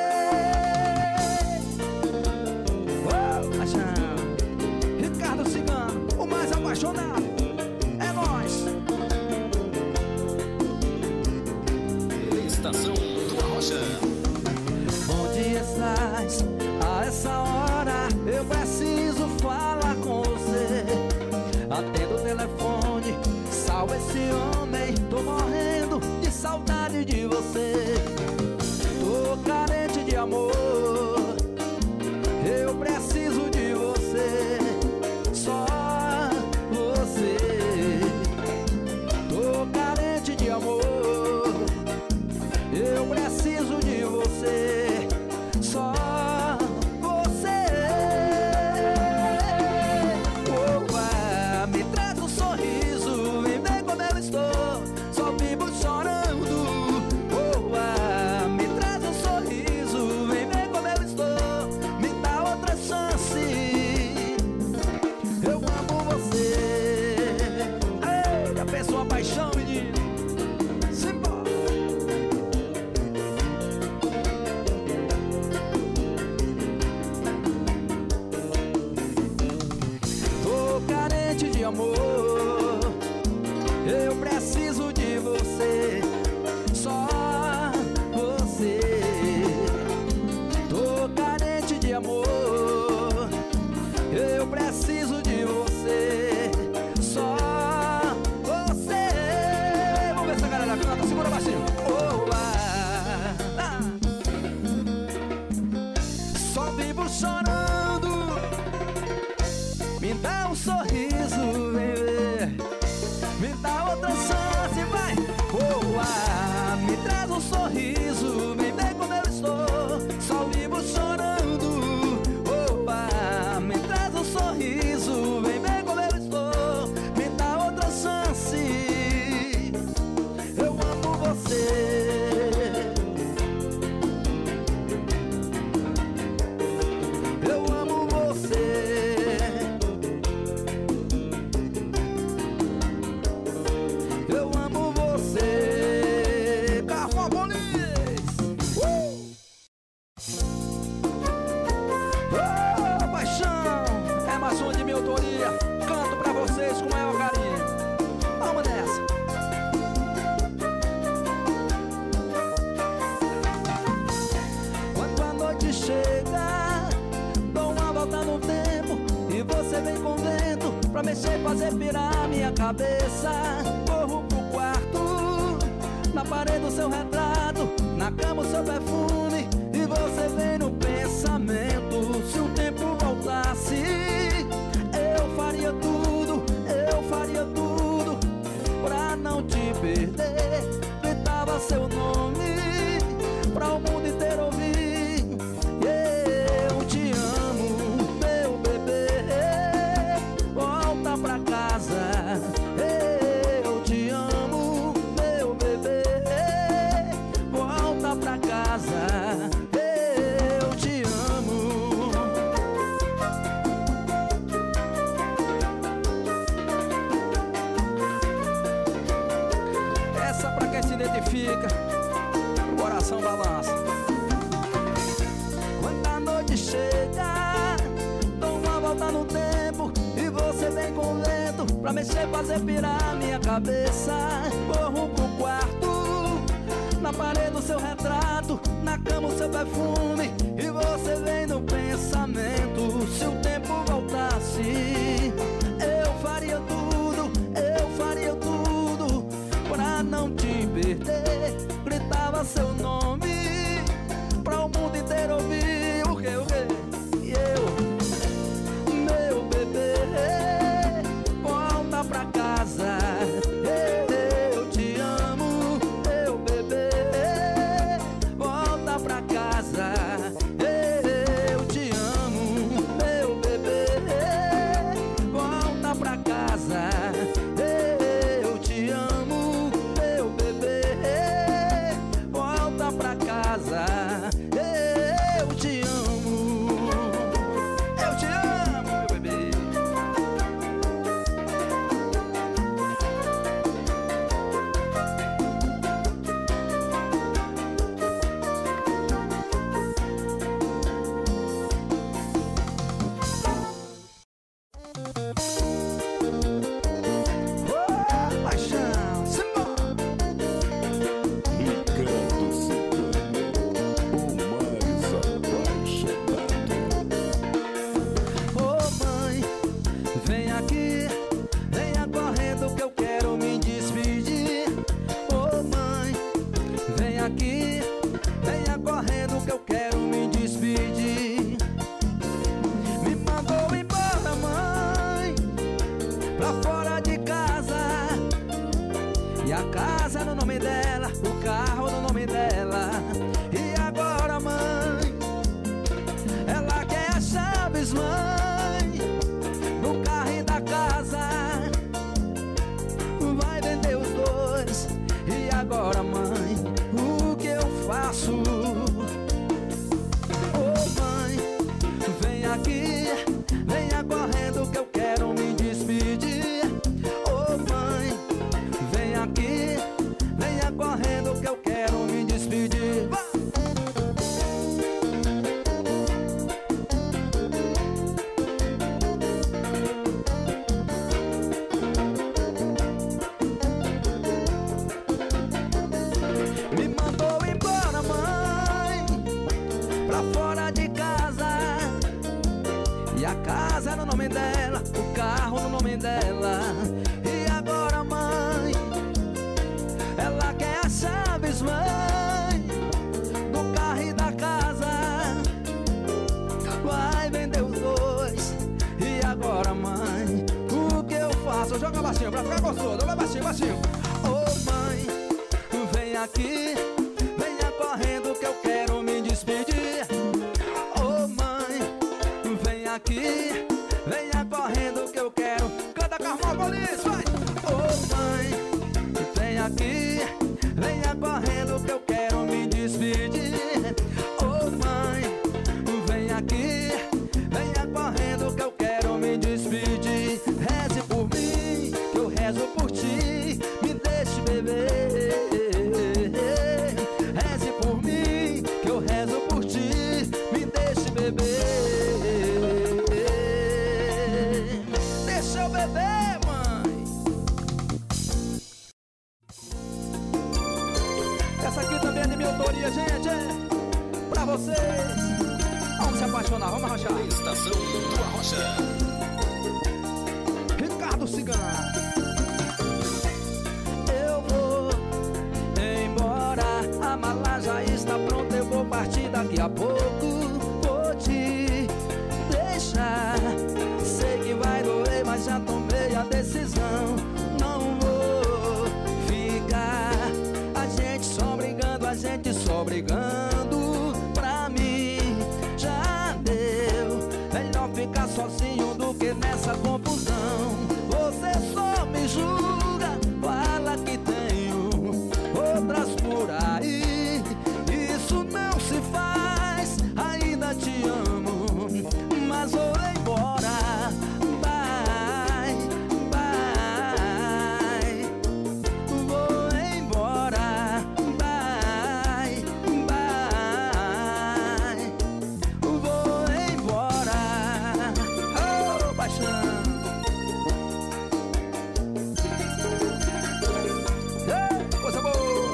Speaker 3: Oh, achando. Ricardo Cigano, o mais apaixonado, é nóis.
Speaker 4: Estação do Arrocha.
Speaker 3: Onde estás? A essa hora eu preciso falar com você. Atendo o telefone, salve esse homem. Tô morrendo de saudade de você. Tô carente de amor, eu preciso de você, só você. Tô carente de amor, eu preciso de você, só você. Opa, me traz um sorriso, vem ver como eu estou, só vivo chorando. Opa, me traz um sorriso, vem ver como eu estou, me dá outra chance. Eu amo você. Ei, a pessoa paixão, menino. Simbora. Carente de amor, eu preciso de você, só você. Tô carente de amor, eu preciso de você, só você. Vamos ver se a galera canta, segura baixinho. Oh, ah, ah. Só vivo chorando, me dá um sorriso, bebê, me dá outra chance, vai. Boa, me traz um sorriso, vem ver como eu estou, só vivo chorando. Boa, me traz um sorriso, vem ver como eu estou, me dá outra chance. Eu amo você, eu amo você. Eu amo você, Carfópolis. Uh! Oh, paixão, é mais uma de minha autoria. Canto pra vocês com o maior carinho. Vamos nessa. Quando a noite chega, dou uma volta no tempo e você vem com vento pra mexer, fazer pirar minha cabeça. Corro pro quarto, na parede o seu retrato, na cama o seu perfume, e você vem no pensamento. Se o tempo voltasse, eu faria tudo, eu faria tudo pra não te perder. Gritava seu nome pra o mundo inteiro ouvir. Eu te amo, meu bebê, volta pra casa. Eu te amo, meu bebê, volta pra casa. Eu te amo. Essa pra quem se identifica, o coração balança. Quando a noite chega, dou uma volta no tempo e você vem com vento pra mexer, fazer pirar minha cabeça. Corro pro quarto, na parede o seu retrato, na cama o seu perfume, e você vem no pensamento. Se o tempo voltasse, eu faria tudo, eu faria tudo pra não te perder. Gritava seu nome pra o mundo inteiro ouvir. O que, o que? E eu, meu bebê, volta pra casa. Eu te amo, meu bebê, volta pra casa. Eu te amo, meu bebê, volta pra casa. Eu te amo, meu bebê, volta casa. Eu te amo, eu te amo, meu bebê.
Speaker 4: Joga baixinho pra ficar gostoso, vai baixinho, baixinho.
Speaker 3: Ô mãe, vem aqui, venha correndo que eu quero me despedir. Ô mãe, vem aqui, venha correndo que eu quero.
Speaker 4: Canta Carmópolis, vai!
Speaker 3: Ô mãe, vem aqui, venha correndo que eu quero me despedir. Ô mãe, vem aqui, venha correndo que eu quero me despedir. Reze por mim, que eu rezo por ti, me deixe beber. Reze por mim, que eu rezo por ti, me deixe beber. Deixa eu beber, mãe.
Speaker 4: Essa aqui também é de minha autoria, gente, é pra vocês. Vamos se apaixonar, vamos arrochar.
Speaker 5: Estação do Arrocha.
Speaker 4: Ricardo Cigano.
Speaker 3: Eu vou embora, a mala já está pronta, eu vou partir daqui a pouco. Vou te deixar, sei que vai doer, mas já tomei a decisão. Não vou ficar, a gente só brigando, a gente só brigando. Pra mim já deu, melhor ficar sozinho do que nessa confusão. Você só me julga, fala que tenho outras por aí. Isso não se faz, ainda te amo, mas vou embora. Vai, vai, vou embora. Vai, vai, vou embora. Oh, paixão.
Speaker 4: Coisa boa.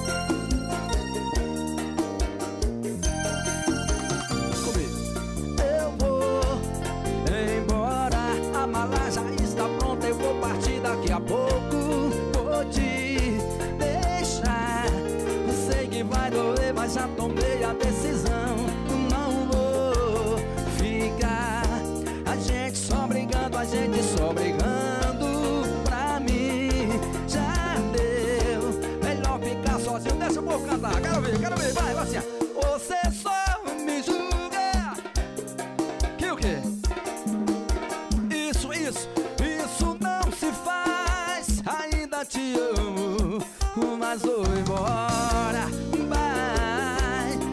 Speaker 4: Comigo.
Speaker 3: Eu vou embora, a mala já está pronta, eu vou partir daqui a pouco. Vou te deixar, sei que vai doer, mas já tomei a decisão. Não vou ficar, a gente só brigando, a gente só brigando. Pra mim já deu, melhor ficar sozinho.
Speaker 4: Deixa o povo cantar, quero ver, quero ver, vai, vai assim.
Speaker 3: Você só me julga.
Speaker 4: Que o quê?
Speaker 3: Isso, isso, isso não se faz. Ainda te amo, mas vou embora. Vai,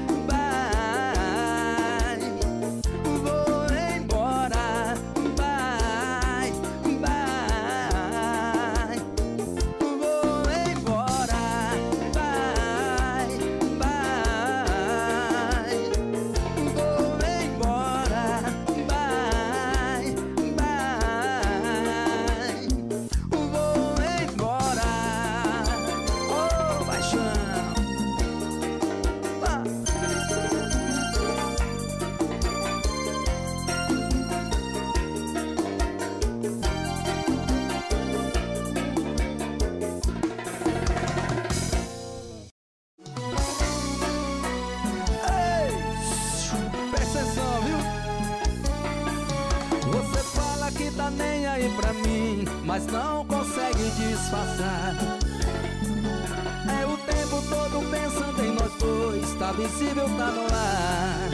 Speaker 3: pra mim, mas não consegue disfarçar. É o tempo todo pensando em nós dois, tá visível, tá no ar.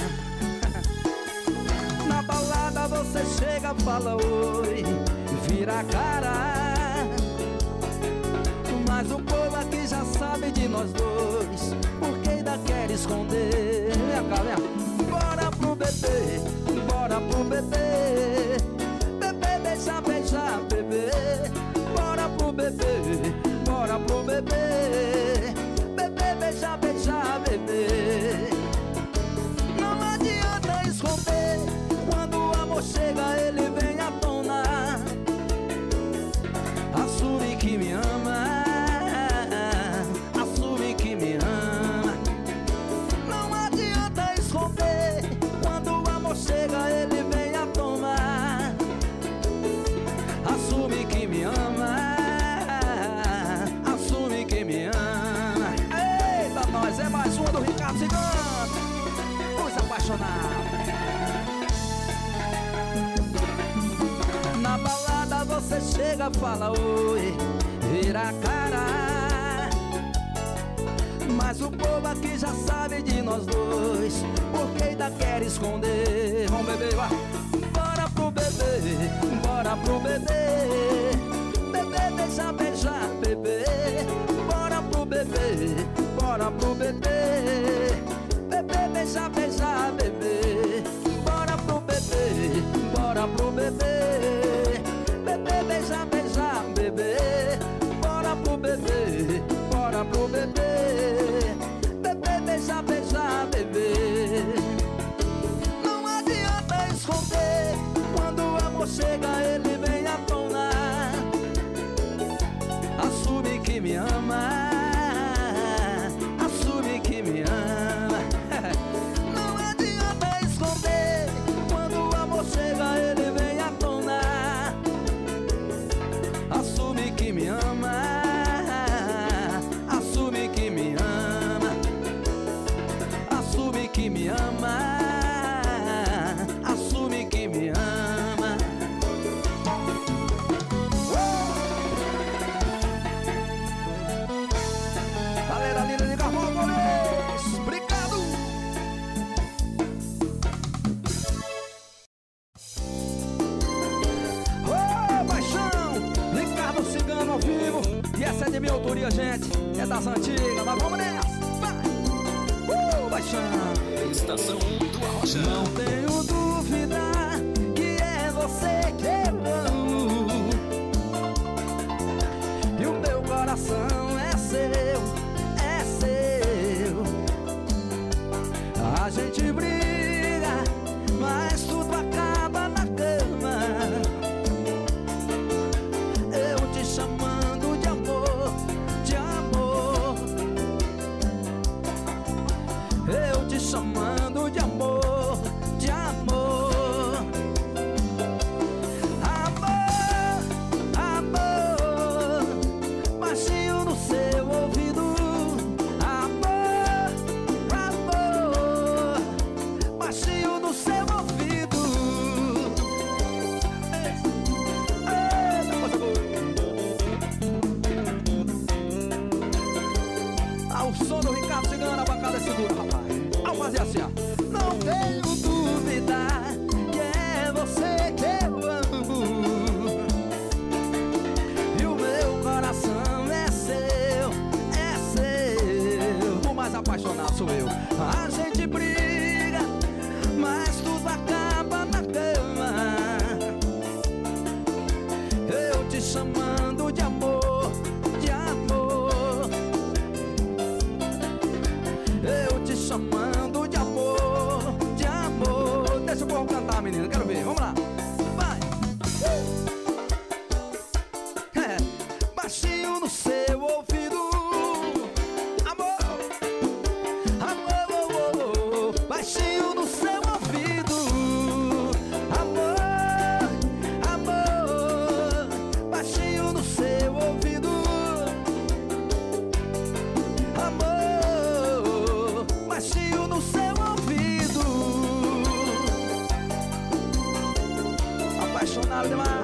Speaker 3: Na balada você chega, fala oi, vira a cara, mas o povo aqui já sabe de nós dois, porque ainda quer esconder. Vem cá, vem. Bora pro bebê, bora pro bebê, bebê, beija, beija, bebê. Bora pro bebê, bora pro bebê, bebê, beija, beija, bebê. Não adianta esconder, quando o amor chega ele vem à tona. Assume que me ama, assume que me ama. Não adianta esconder, quando o amor chega ele vem à tona. Assume que me ama, assume que me ama. Eita, nós, é mais uma do Ricardo Cigano, os apaixonados. Na balada você chega, fala oi, vira a cara, mas o povo aqui já sabe de nós dois, porque ainda quer esconder. Vamos beber, vai. Bora pro bebê, bora pro bebê, bebê, beija, beija, bebê. Bora pro bebê, bora pro bebê, bebê, beija, beija, bebê. Bora pro bebê, bora pro bebê, bebê, beija, beija, bebê. Bora pro bebê, bora pro bebê, bebê, beija, beija, bebê. Não adianta esconder, quando o amor chega ele vem à tona. Assume que me ama, assume que me ama. Não adianta esconder, quando o amor chega ele vem à tona. Assume que me ama, assume que me ama, assume que me ama, assume que me ama. Galera linda de Carmópolis, obrigado! Ô, paixão! Ricardo Cigano ao vivo. E essa é de minha autoria, gente. É das antigas, mas vamos nessa! Vai! Uh, paixão!
Speaker 5: Estação do Arrocha.
Speaker 3: Não tenho dúvida que é você que eu amo, e o meu coração é seu, é seu. A gente briga, mas tudo acaba na cama. Eu te chamando de amor, de amor. Eu te chamando de amor, de amor. Amor, amor, baixinho no seu ouvido. Amor, amor, baixinho no seu ouvido. Eita, coisa boa. Ao som do Ricardo Cigano, a bancada é segura, rapaz. Ao fazer assim, ó. Não tenho dúvida que é você que eu amo, e o meu coração é seu, é seu. O mais apaixonado sou eu. A gente briga, mas tudo acaba na cama. Eu te chamando de amor, de amor. Eu te chamando de amor, de amor. Deixa o povo cantar, menina, quero ver, vamos lá. Vai! É, baixinho no seu ouvido. Amor, amor, oh, oh, oh. Baixinho no seu ouvido. Amor, amor, baixinho no seu ouvido. Amor, baixinho no seu ouvido. Apaixonado demais.